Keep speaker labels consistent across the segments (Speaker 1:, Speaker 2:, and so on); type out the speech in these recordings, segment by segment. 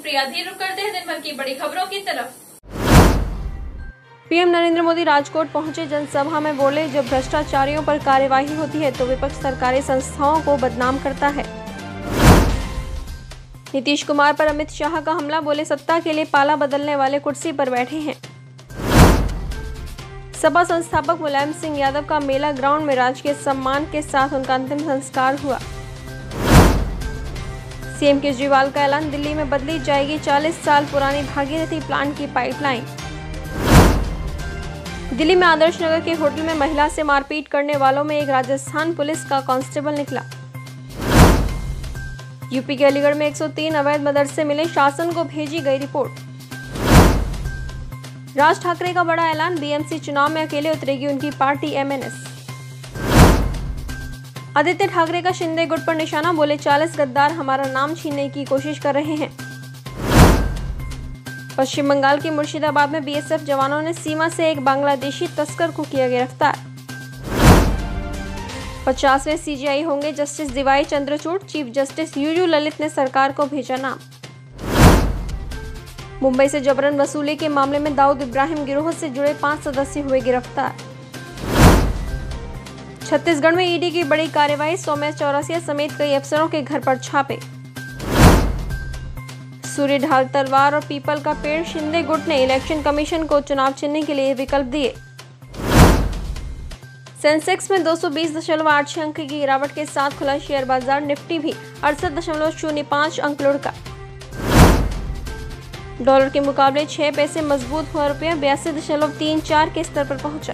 Speaker 1: सुप्रिया धीर करते हैं दिन भर की बड़ी खबरों की तरफ।
Speaker 2: पीएम नरेंद्र मोदी राजकोट पहुंचे। जनसभा में बोले, जब भ्रष्टाचारियों पर कार्यवाही होती है तो विपक्ष सरकारी संस्थाओं को बदनाम करता है। नीतीश कुमार पर अमित शाह का हमला। बोले, सत्ता के लिए पाला बदलने वाले कुर्सी पर बैठे हैं। सपा संस्थापक मुलायम सिंह यादव का मेला ग्राउंड में राजकीय सम्मान के साथ उनका अंतिम संस्कार हुआ। सीएम केजरीवाल का ऐलान, दिल्ली में बदली जाएगी 40 साल पुरानी भागीरथी प्लांट की पाइपलाइन। दिल्ली में आदर्श नगर के होटल में महिला से मारपीट करने वालों में एक राजस्थान पुलिस का कांस्टेबल निकला। यूपी के अलीगढ़ में 103 अवैध मदरसे मिले। शासन को भेजी गई रिपोर्ट। राज ठाकरे का बड़ा ऐलान, बीएमसी चुनाव में अकेले उतरेगी उनकी पार्टी एमएनएस। आदित्य ठाकरे का शिंदे गुट पर निशाना। बोले, 40 गद्दार हमारा नाम छीनने की कोशिश कर रहे हैं। पश्चिम बंगाल के मुर्शिदाबाद में बीएसएफ जवानों ने सीमा से एक बांग्लादेशी तस्कर को किया गिरफ्तार। 50वें सीजेआई होंगे justice DY Chandrachud. Chief justice UU Lalit ने सरकार को भेजा नाम। मुंबई से जबरन वसूली के मामले में दाऊद इब्राहिम गिरोह से जुड़े 5 सदस्य हुए गिरफ्तार। छत्तीसगढ़ में ईडी की बड़ी कार्रवाई। सौम्या चौरसिया समेत कई अफसरों के घर पर छापे। सूर्य ढाल तलवार और पीपल का पेड़। शिंदे गुट ने इलेक्शन कमीशन को चुनाव चिन्ह के लिए विकल्प दिए। सेंसेक्स में 220.86 अंक की गिरावट के साथ खुला शेयर बाजार। निफ्टी भी 68.05 अंक लुढ़का। डॉलर के मुकाबले 6 पैसे मजबूत हुआ रुपया। 82.34 के स्तर पर पहुंचा।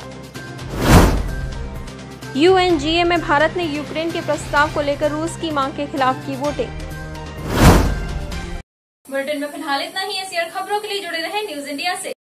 Speaker 2: यूएनजीए में भारत ने यूक्रेन के प्रस्ताव को लेकर रूस की मांग के खिलाफ की वोटिंग।
Speaker 1: बुलेटिन में फिलहाल इतना ही। ऐसी और खबरों के लिए जुड़े रहें न्यूज इंडिया से।